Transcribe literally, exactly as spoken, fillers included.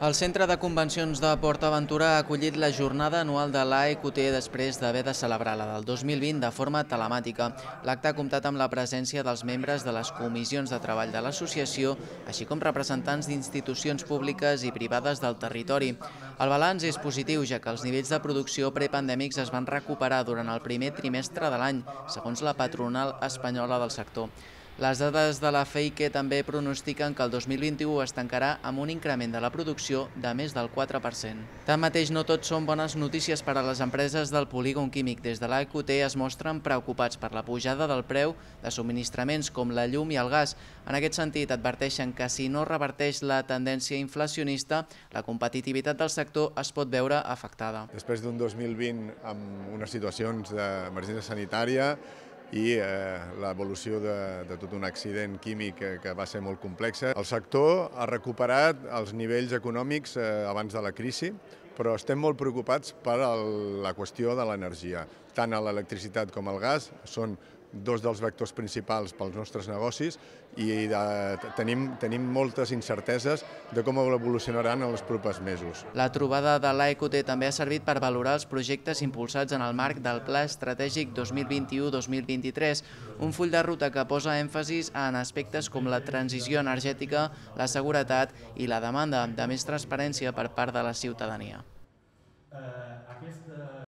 El Centre de Convencions de PortAventura ha acollit la jornada anual de l'A E Q T després d'haver de celebrar la del dos mil vint de forma telemàtica. L'acte ha comptat amb la presència dels membres de les comissions de treball de l'associació, així com representants d'institucions públiques i privades del territori. El balanç és positiu, ja que els nivells de producció prepandèmics es van recuperar durant el primer trimestre de l'any, segons la patronal espanyola del sector. Les dades de la FEIQE també pronostiquen que el dos mil vint-i-u es tancarà amb un increment de la producció de més del quatre per cent. Tanmateix, no tot són bones notícies per a les empreses del polígon químic. Des de l'A E Q T es mostren preocupats per la pujada del preu de subministraments com la llum i el gas. En aquest sentit, adverteixen que si no reverteix la tendència inflacionista, la competitivitat del sector es pot veure afectada. Després d'un dos mil vint amb unes situacions d'emergència sanitària i eh, l'evolució de, de tot un accident químic que, que va ser molt complexa, el sector ha recuperat els nivells econòmics eh, abans de la crisi, però estem molt preocupats per el, la qüestió de l'energia. Tant l'electricitat com el gas són dos dels vectors principals pels nostres negocis i de, tenim, tenim moltes incerteses de com evolucionaran en els propers mesos. La trobada de l'A E Q T també ha servit per valorar els projectes impulsats en el marc del Pla Estratègic dos mil vint-i-u dos mil vint-i-tres, un full de ruta que posa èmfasis en aspectes com la transició energètica, la seguretat i la demanda de més transparència per part de la ciutadania.